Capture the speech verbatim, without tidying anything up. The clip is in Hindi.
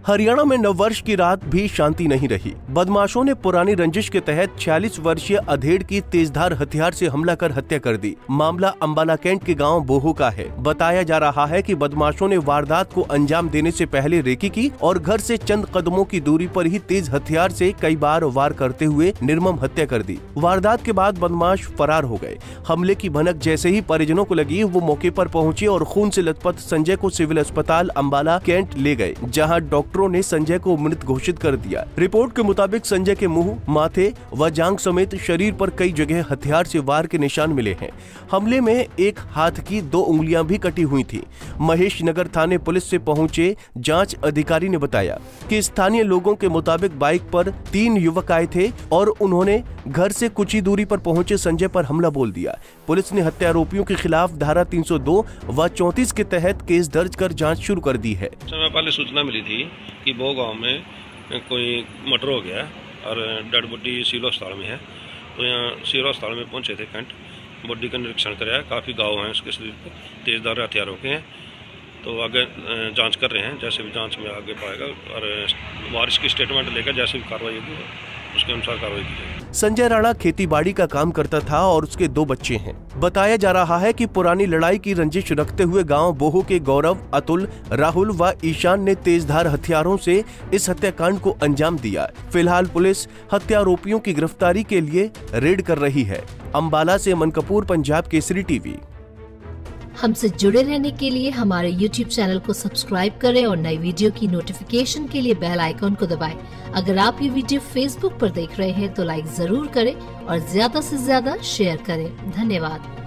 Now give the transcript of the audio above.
हरियाणा में नववर्ष की रात भी शांति नहीं रही। बदमाशों ने पुरानी रंजिश के तहत छियालीस वर्षीय अधेड़ की तेजधार हथियार से हमला कर हत्या कर दी। मामला अंबाला कैंट के गांव बोहो का है। बताया जा रहा है कि बदमाशों ने वारदात को अंजाम देने से पहले रेकी की और घर से चंद कदमों की दूरी पर ही तेज हथियार से कई बार वार करते हुए निर्मम हत्या कर दी। वारदात के बाद बदमाश फरार हो गए। हमले की भनक जैसे ही परिजनों को लगी, वो मौके पर पहुंचे और खून से लथपथ संजय को सिविल अस्पताल अंबाला कैंट ले गए, जहां डॉक्टरों ने संजय को मृत घोषित कर दिया। रिपोर्ट के मुताबिक संजय के मुंह, माथे व जांघ समेत शरीर पर कई जगह हथियार से वार के निशान मिले हैं। हमले में एक हाथ की दो उंगलियां भी कटी हुई थी। महेश नगर थाने पुलिस से पहुंचे जांच अधिकारी ने बताया कि स्थानीय लोगों के मुताबिक बाइक पर तीन युवक आए थे और उन्होंने घर से कुछ ही दूरी पर पहुंचे संजय पर हमला बोल दिया। पुलिस ने हत्यारोपियों के खिलाफ धारा तीन सौ दो व चौंतीस के तहत केस दर्ज कर जांच शुरू कर दी है। समय पहले सूचना मिली थी कि बो गांव में कोई मर्डर हो गया और डेड बॉडी सिविल अस्पताल में है। तो यहाँ सिविल अस्पताल में पहुंचे थे कैंट, बॉडी का निरीक्षण कराया। काफ़ी घाव हैं उसके शरीर पर, तेजधार हथियारों के हैं। तो आगे जांच कर रहे हैं, जैसे भी जांच में आगे पाएगा और वारिस की स्टेटमेंट लेकर जैसे भी कार्रवाई होगी उसके अनुसार कार्रवाई की जाएगी। संजय राणा खेतीबाड़ी का काम करता था और उसके दो बच्चे हैं। बताया जा रहा है कि पुरानी लड़ाई की रंजिश रखते हुए गांव बोहो के गौरव, अतुल, राहुल व ईशान ने तेजधार हथियारों से इस हत्याकांड को अंजाम दिया। फिलहाल पुलिस हत्यारोपियों की गिरफ्तारी के लिए रेड कर रही है। अंबाला से अमन कपूर, पंजाब केसरी टीवी। हमसे जुड़े रहने के लिए हमारे यूट्यूब चैनल को सब्सक्राइब करें और नई वीडियो की नोटिफिकेशन के लिए बेल आइकॉन को दबाएं। अगर आप ये वीडियो फेसबुक पर देख रहे हैं तो लाइक जरूर करें और ज्यादा से ज्यादा शेयर करें। धन्यवाद।